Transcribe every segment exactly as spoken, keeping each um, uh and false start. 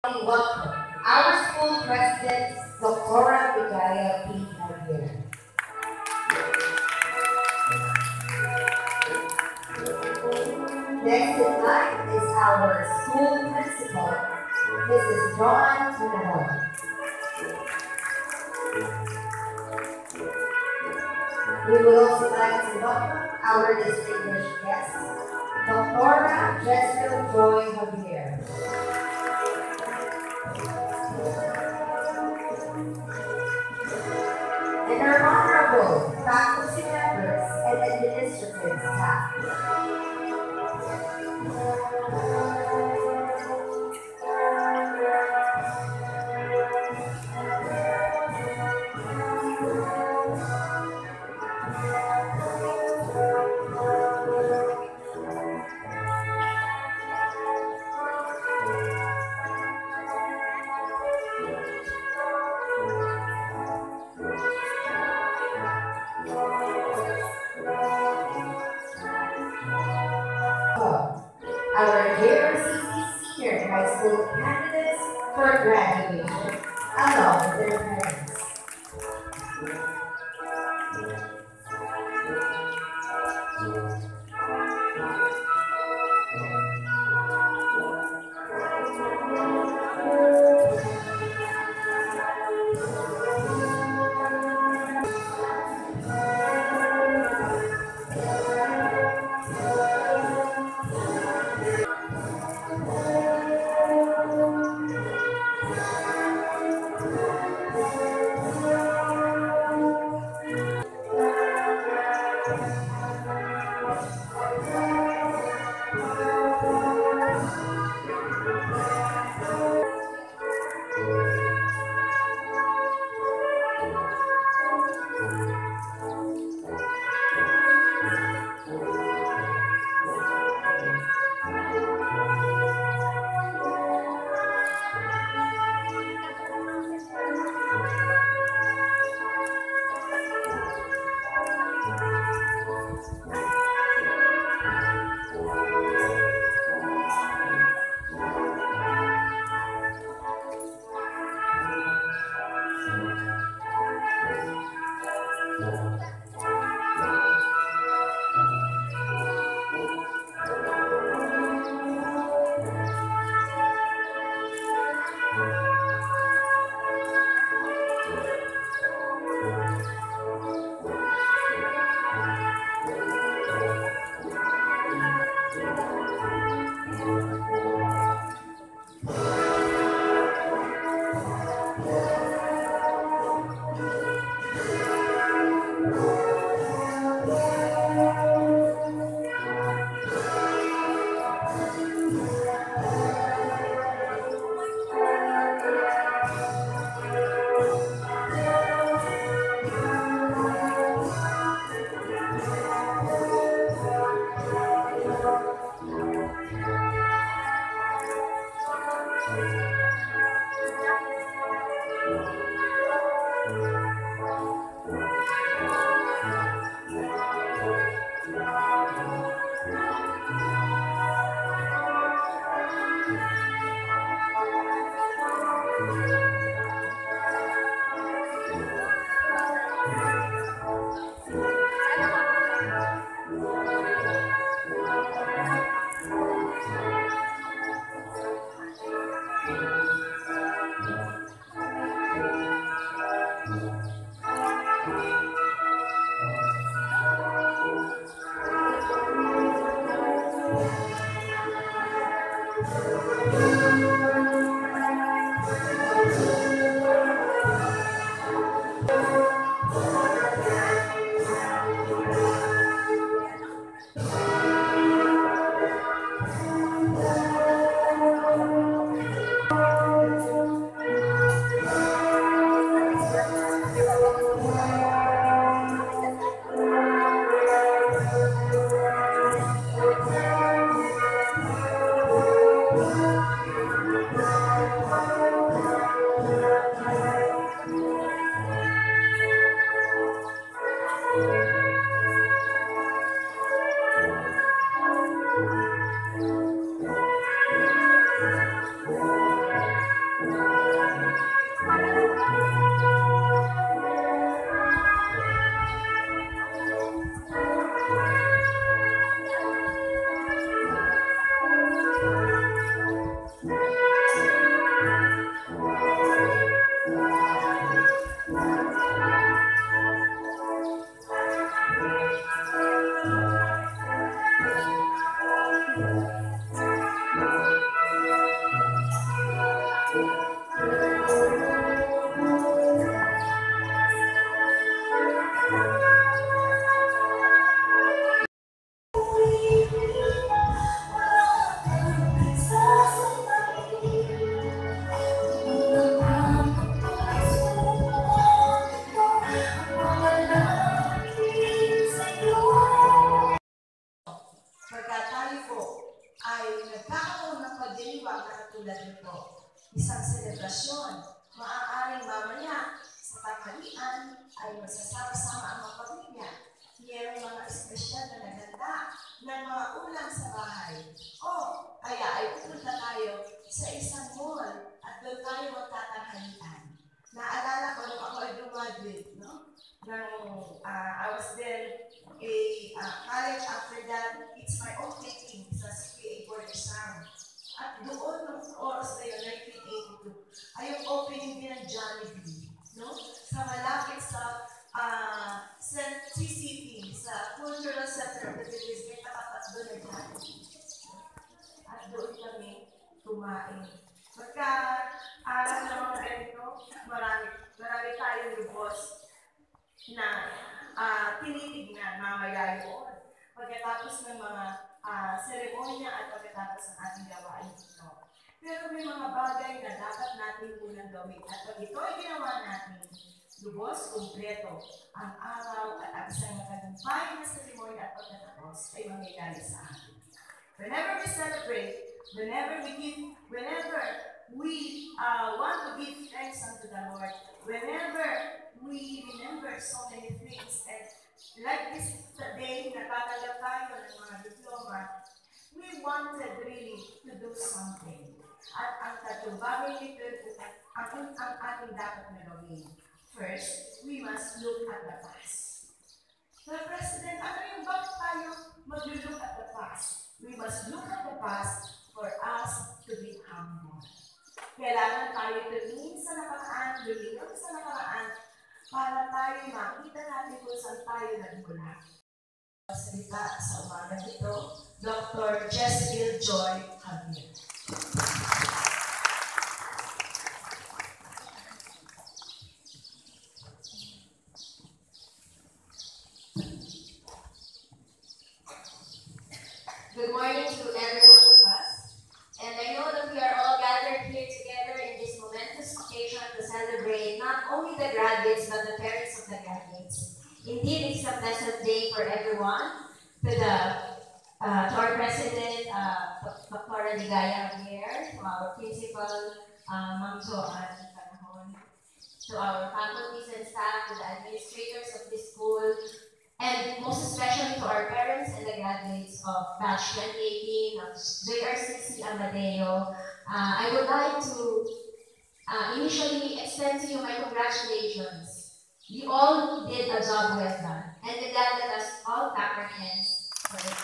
Welcome our school president, Doctor Amadeo. Next in line is our school principal, Missus John Amadeo. We would also like to welcome our distinguished guest, Doctor Jessica Joy Javier. And our honorable faculty members and administrative staff. Our J R C C senior high school candidates for graduation, along with their parents. tulad nito. Isang selebrasyon. Maaaring mamaya sa tanghalian ay magsasama-sama ang mga pamilya. Mayroong mga espesyal na naganda ng mga ulam sa bahay. O kaya ay pupunta tayo sa isang mall at doon tayo magtatanghalian. Naalala ko nung ako ay graduate, no? Nung uh, I was there a uh, college after that, it's my own taking sa C P A for exam. At doon nung oras na yun, nineteen eighty-two, ay yung opening din ng Jollibee, no? Sa malapit sa uh, C C T, sa Cultural Center of the Philippines, may katapat doon na Jollibee. At doon kami kumain. Pagka alam na mga ganito, marami, marami tayong lubos na uh, tinitignan mamaya yun. Pagkatapos ng mga uh, seremonya at pagkatapos ng ating gawain ito. Pero may mga bagay na dapat natin unang gawin. At pag ito ay ginawa natin, lubos, kumpleto, ang araw at ang isang matagumpay na seremonya at pagkatapos ay mangyayari sa atin. Whenever we celebrate, whenever we give, whenever we uh, want to give thanks unto the Lord, whenever we remember so many things, and like this day, natatanggap tayo ng mga diploma, we wanted really to do something. At ang tatlong bagay nito, ang, ang ating dapat na gawin. First, we must look at the past. The President, ano yung bakit tayo mag-look at the past? We must look at the past for us to be humble. Kailangan tayo tumingin sa nakaraan, lumingon sa nakaraan, para tayo makita natin kung saan tayo nagmula. Salita sa umaga ito, Doctor Grade twelve. Good morning to every one of us. And I know that we are all gathered here together in this momentous occasion to celebrate not only the graduates but the parents of the graduates. Indeed, it's a pleasant day for everyone. To the uh, to our president, uh, Doctor Ligaya here, to our principal, uh, Ma'am Joanne Panahon, to our faculties and staff, to the administrators of this school, and most especially to our parents and the graduates of batch twenty eighteen of J R C C Amadeo. Uh, I would like to uh, initially extend to you my congratulations. You all did a job well done. And with that, let us all clap our hands for it.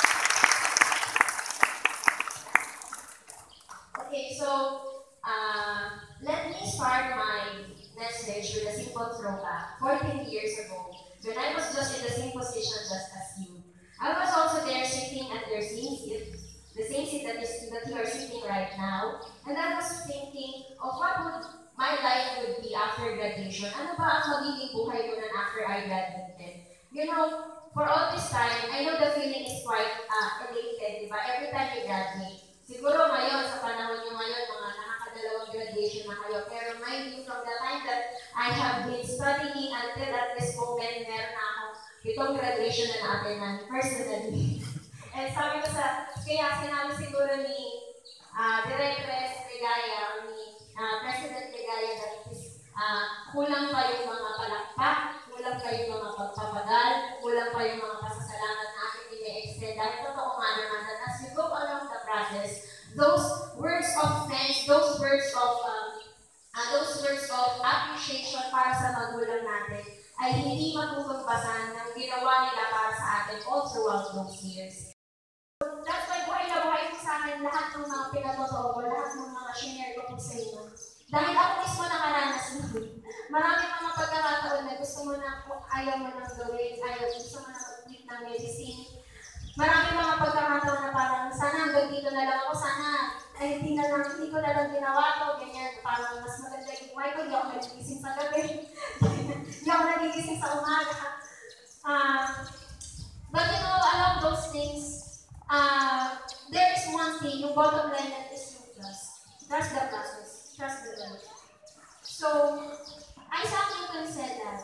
Okay, so uh, let me start my message with a simple throwback. fourteen years ago, when I was just in the same position just as you, I was also there sitting at your same seat, the same seat that, is, that you are sitting right now, and I was thinking of what would my life would be after graduation. Ano ba ang magiging buhay ko na after I graduated? You know, for all this time, I know the feeling is quite uh, elated, di ba? Every time you graduate. Siguro ngayon, sa panahon nyo ngayon, mga nakakadalawang graduation na kayo, pero mind you, from the time that I have been studying until at this moment, meron na ako itong graduation na na-attendan personally. And sabi ko sa, kaya sinabi siguro ni uh, Directress Ligaya, ni uh, President Ligaya, that it is uh, kulang pa yung mga palakpak, kulang pa yung mga pagpapagal, kulang pa yung mga pasasalamat na aking ine-extend. Dahil totoo nga naman that as you go along the process, those words of thanks, those words of um, uh, those words of appreciation para sa magulang natin ay hindi matutugpasan ng ginawa nila para sa atin all throughout those years. So, that's why buhay na buhay ko sa akin lahat ng mga pinatotoo ko, lahat ng mga shinare ko po sa inyo. Dahil ako mismo nakaranas nun. Maraming mga pagkakataon na gusto mo na kung ayaw mo nang gawin, ayaw gusto mo na mag-quit ng medicine. Maraming mga pagkakataon na parang sana hanggang dito na lang ako, sana ay hindi, na lang, hindi ko na lang ginawa to, ganyan, parang mas maganda yung buhay ko, hindi ako nagigising sa gabi, hindi ako nagigising sa umaga. Uh, but you know, along those things, uh, there is one thing, yung bottom line that is yung trust. Trust the process, trust the Lord. So, Isaac Newton said that.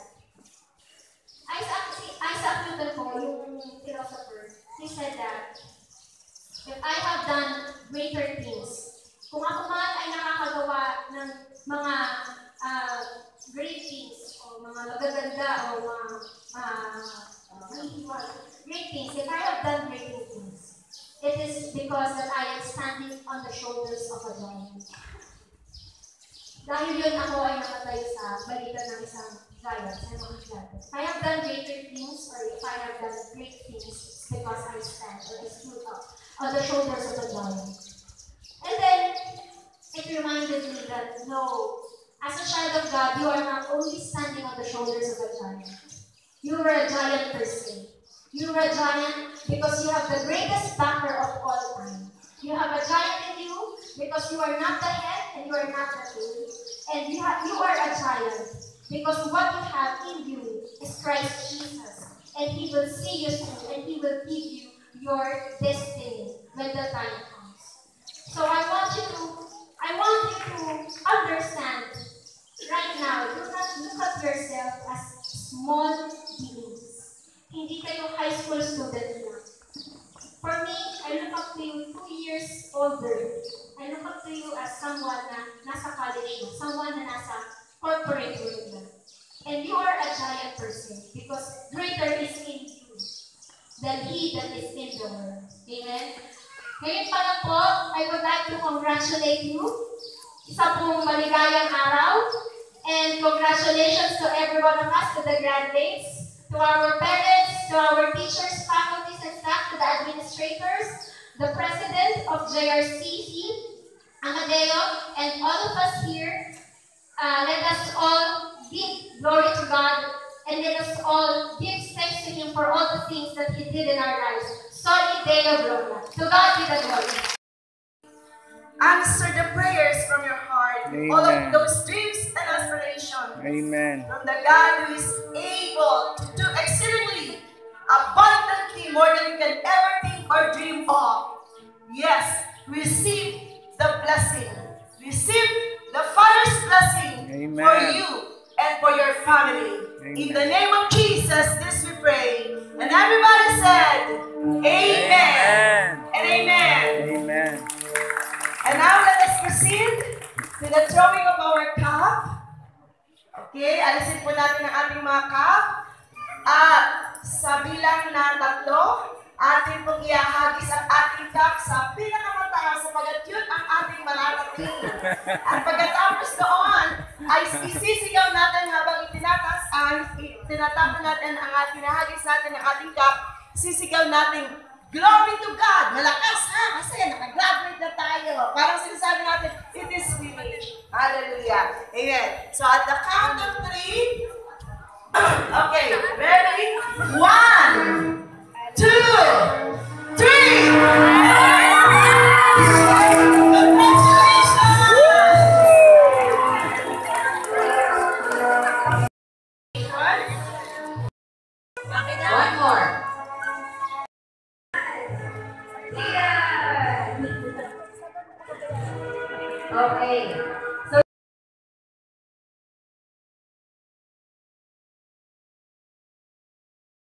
Isaac, Isaac Newton po, yung philosopher, he said that if I have done greater things, Kung ako man ay nakakagawa ng mga uh, great things, o mga magaganda, o mga uh, uh, great things, if I have done great things, it is because that I am standing on the shoulders of a giant. Dahil yun ako ay nakatayo sa balikan ng isang giant, sa mga giant. If I have done greater things, or if I have done great things, it's because I stand or I stood up on the shoulders of a giant. And then, it reminded me that no, as a child of God, you are not only standing on the shoulders of a giant. You are a giant per se. You are a giant because you have the greatest backer of all time. You have a giant in you because you are not the head and you are not the tail. And you, have, you are a giant because what you have in you is Christ Jesus. And He will see you through and He will give you your destiny when the time comes. So I want you to, I want you to understand right now, do not look at yourself as small beings. Hindi kayo high school student na. For me, I look up to you two years older. I look up to you as someone na nasa college na, someone na nasa corporate world na. And you are a giant person because greater is in you than he that is in the world. Amen? Ngayon pa lang po, I would like to congratulate you. Isa pong maligayang araw. And congratulations to every one of us, to the graduates, to our parents, to our teachers, faculties, and staff, to the administrators, the president of J R C C, Amadeo, and all of us here. Uh, let us all give glory to God, and let us all give thanks to Him for all the things that He did in our lives. Solid Deo Gloria. To God be the glory. Answer the prayers from your heart. Amen. All of those dreams and aspirations. Amen. From the God who is able to do exceedingly, abundantly, more than you can ever think or dream of. Yes, receive the blessing. Receive the Father's blessing. Amen. For you and for your family. Amen. In the name of Jesus, this we pray. And everybody said, Amen. Amen. And amen. Amen. And now let us proceed to the throwing of our cup. Okay, alisin po natin ang ating mga cup. At sa bilang na tatlo, atin pong iahagis ang ating cup sa pinakamataas sapagat yun ang ating malarating. At pagkatapos doon, ay isisigaw natin habang itinatas, ay tinatapon natin ang ating nahagis natin ang ating cup, sisigaw natin, glory to God! Malakas ha! Kasi nakagraduate na tayo. Parang sinasabi natin, it is finished. Hallelujah. Amen. So at the count of three, okay, ready? One, two, three! One more. Okay.